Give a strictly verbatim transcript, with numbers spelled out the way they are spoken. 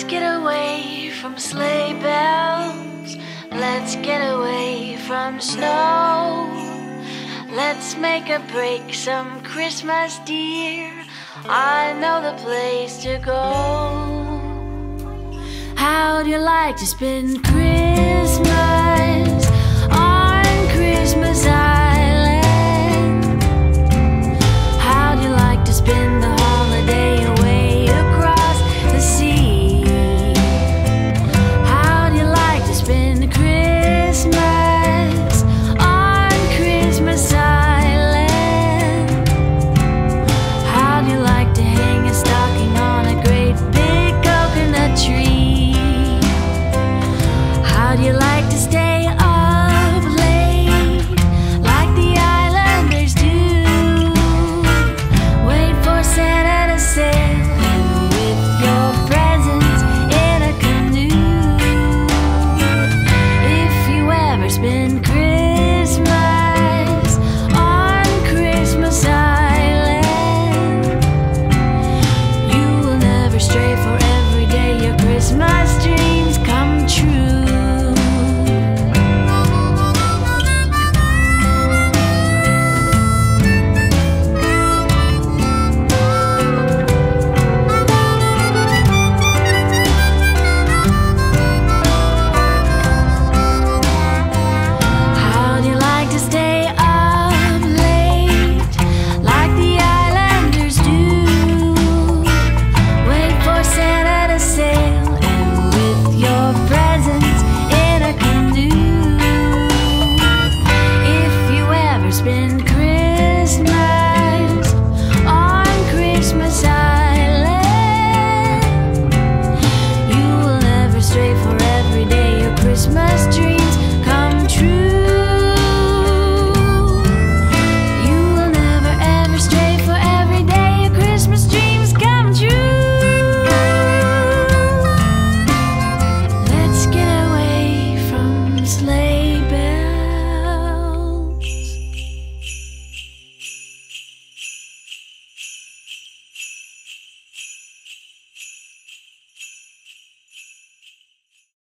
Let's get away from sleigh bells. Let's get away from snow. Let's make a break some Christmas, dear. I know the place to go. How'd you like to spend Christmas on Christmas Island?